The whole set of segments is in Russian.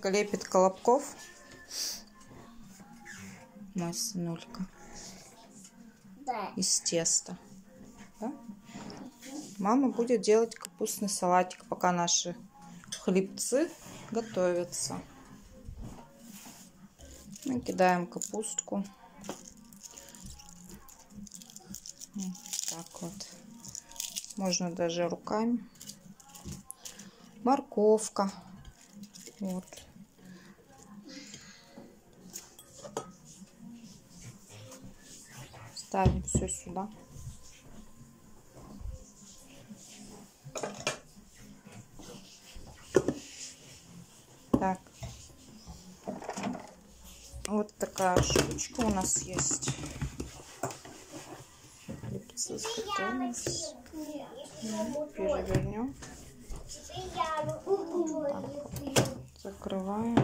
Верочка лепит колобков. Мой сынулька. Да. Из теста. Да? Мама будет делать капустный салатик, пока наши хлебцы готовятся. Мы кидаем капустку. Вот так вот. Можно даже руками. Морковка. Вот. Ставим все сюда. Так. Вот такая штучка у нас есть. Хлебцы сготовились. Перевернем. Закрываем.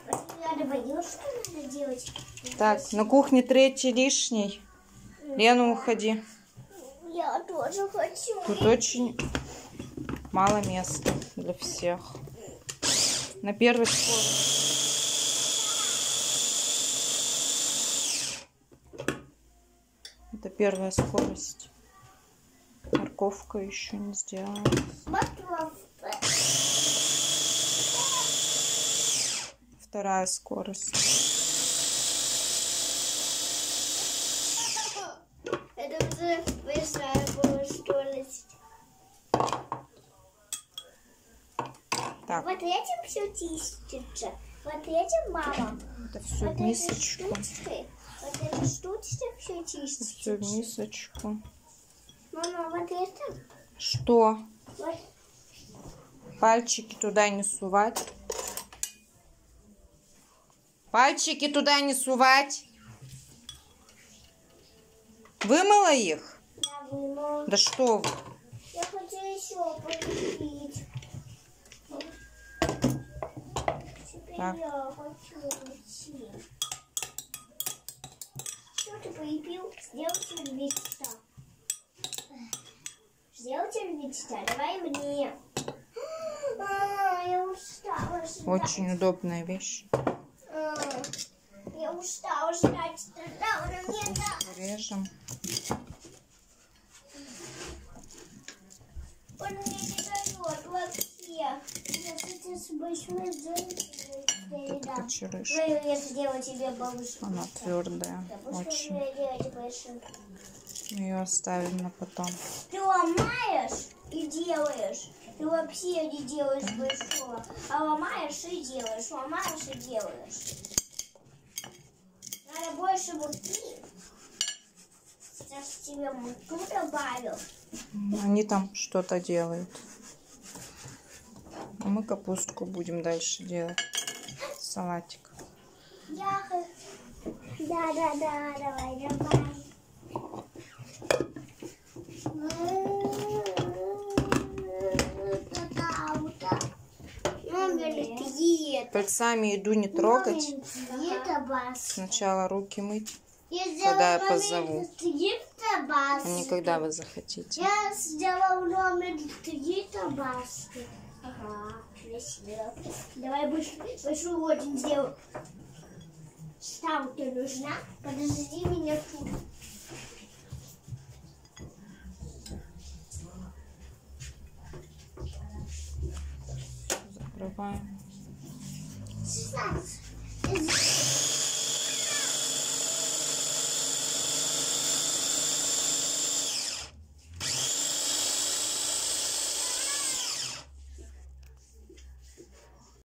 Так, на кухне третий лишний. Лена, уходи. Я тоже хочу. Тут очень мало места для всех. На первой скорости. Это первая скорость. Морковка еще не сделана. Вторая скорость. Это уже большая была скорость. Так. Вот этим все чистится. Вот этим, мама. Это все Вот в мисочку. Вот эти штучки все чистится. Все в мисочку. Мама, вот это? Что? Вот. Пальчики туда не сувать. Пальчики туда не сувать. Вымыла их? Да, вымыла. Да что вы? Я хочу еще полепить. Теперь Так. я хочу уйти. Что ты полепил? Сделайте львица. Сделайте львица. Давай мне. Я устала ждать. Очень удобная вещь. Я устала ждать. Да, она мне даст. Режем. Он мне не дает вообще. Если ты с большой Вот это почерышь. я сделаю тебе бабушку. Она твердая. Очень. Мы ее оставим на потом. Ты ломаешь и делаешь. Ты вообще не делаешь большого. А ломаешь и делаешь. Ломаешь и делаешь. Надо больше муки. Сейчас тебе муку добавил. Они там что-то делают. А мы капустку будем дальше делать. Салатик. Да, давай. Пальцами еду не трогать. Сначала руки мыть, когда я позову. А не когда вы захотите. Я сделал номер 3 табаски. Ага, красиво. Давай большую очень сделаю. Ставка нужна. Подожди меня тут. Закрываем. 16.